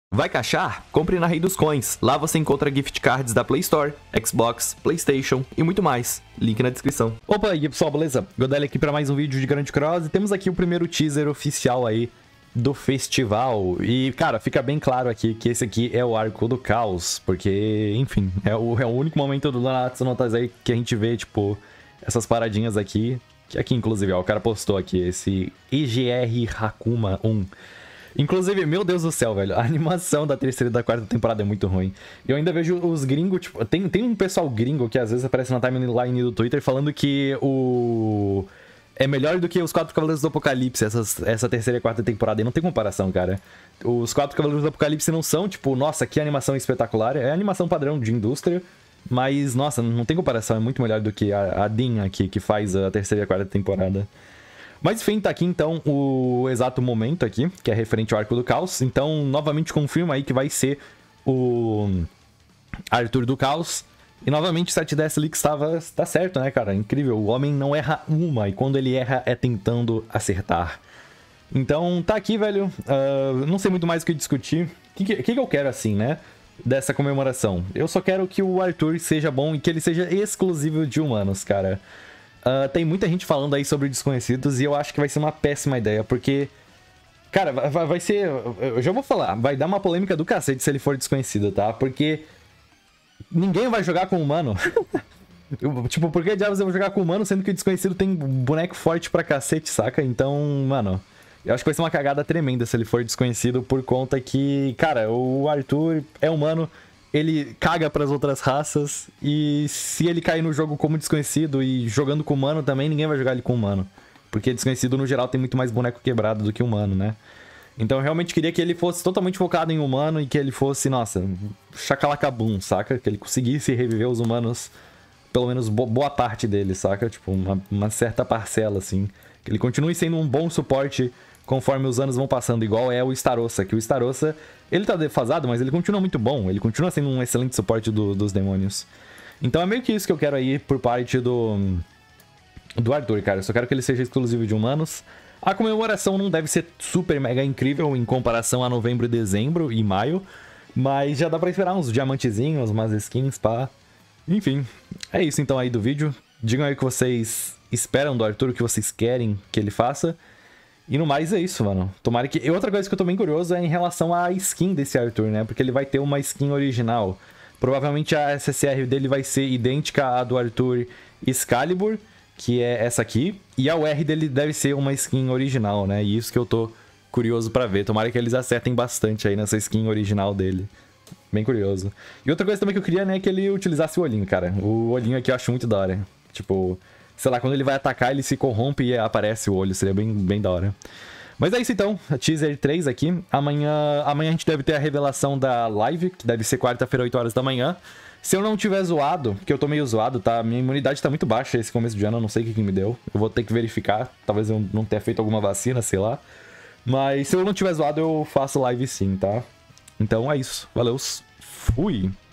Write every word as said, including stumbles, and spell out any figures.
Vai caixar? Compre na Rei dos Coins. Lá você encontra gift cards da Play Store, Xbox, PlayStation e muito mais. Link na descrição. Opa, e aí pessoal, beleza? Godel aqui para mais um vídeo de Grande Cross. E temos aqui o primeiro teaser oficial aí do festival. E, cara, fica bem claro aqui que esse aqui é o Arco do Caos. Porque, enfim, é o, é o único momento do Nanatsu no Taizai que a gente vê, tipo, essas paradinhas aqui. Que aqui, inclusive, ó, o cara postou aqui, esse E G R Hakuma um. Inclusive, meu Deus do céu, velho, a animação da terceira e da quarta temporada é muito ruim. Eu ainda vejo os gringos, tipo, tem, tem um pessoal gringo que às vezes aparece na timeline do Twitter falando que o... é melhor do que os Quatro Cavaleiros do Apocalipse, essas, essa terceira e quarta temporada, e não tem comparação, cara. Os Quatro Cavaleiros do Apocalipse não são, tipo, nossa, que animação espetacular, é animação padrão de indústria, mas, nossa, não tem comparação, é muito melhor do que a, a Din aqui, que faz a terceira e a quarta temporada. Mas enfim, tá aqui então o exato momento aqui, que é referente ao Arco do Caos. Então, novamente confirma aí que vai ser o Arthur do Caos. E novamente o sete D S Leaks estava tá certo, né, cara? Incrível, o homem não erra uma, e quando ele erra é tentando acertar. Então, tá aqui, velho. Uh, não sei muito mais o que discutir. O que, que, que eu quero assim, né? Dessa comemoração. Eu só quero que o Arthur seja bom e que ele seja exclusivo de humanos, cara. Uh, tem muita gente falando aí sobre Desconhecidos e eu acho que vai ser uma péssima ideia, porque... Cara, vai, vai ser... Eu já vou falar, vai dar uma polêmica do cacete se ele for Desconhecido, tá? Porque... ninguém vai jogar com humano. Tipo, por que diabos eu vou jogar com humano, sendo que o Desconhecido tem boneco forte pra cacete, saca? Então, mano... Eu acho que vai ser uma cagada tremenda se ele for Desconhecido, por conta que... Cara, o Arthur é humano... Ele caga pras outras raças, e se ele cair no jogo como Desconhecido e jogando com humano também, ninguém vai jogar ele com humano. Porque Desconhecido, no geral, tem muito mais boneco quebrado do que humano, né? Então eu realmente queria que ele fosse totalmente focado em humano e que ele fosse, nossa, chacalacabum, saca? Que ele conseguisse reviver os humanos, pelo menos bo boa parte deles, saca? Tipo, uma, uma certa parcela, assim. Que ele continue sendo um bom suporte conforme os anos vão passando, igual é o Starossa, que o Starossa, ele tá defasado, mas ele continua muito bom, ele continua sendo um excelente suporte do, dos demônios. Então é meio que isso que eu quero aí por parte do, do Arthur, cara, eu só quero que ele seja exclusivo de humanos. A comemoração não deve ser super mega incrível em comparação a novembro, dezembro e maio, mas já dá pra esperar uns diamantezinhos, umas skins, pá. Enfim, é isso então aí do vídeo. Digam aí o que vocês esperam do Arthur, o que vocês querem que ele faça. E no mais é isso, mano. Tomara que... E outra coisa que eu tô bem curioso é em relação à skin desse Arthur, né? Porque ele vai ter uma skin original. Provavelmente a S S R dele vai ser idêntica à do Arthur Excalibur, que é essa aqui. E a U R dele deve ser uma skin original, né? E isso que eu tô curioso pra ver. Tomara que eles acertem bastante aí nessa skin original dele. Bem curioso. E outra coisa também que eu queria, né, é que ele utilizasse o olhinho, cara. O olhinho aqui eu acho muito da hora. Tipo... Sei lá, quando ele vai atacar, ele se corrompe e aparece o olho. Seria bem, bem da hora. Mas é isso então. A Teaser três aqui. Amanhã, amanhã a gente deve ter a revelação da live, que deve ser quarta-feira, oito horas da manhã. Se eu não tiver zoado, porque eu tô meio zoado, tá? Minha imunidade tá muito baixa esse começo de ano, eu não sei o que, que me deu. Eu vou ter que verificar. Talvez eu não tenha feito alguma vacina, sei lá. Mas se eu não tiver zoado, eu faço live sim, tá? Então é isso. Valeu. Fui!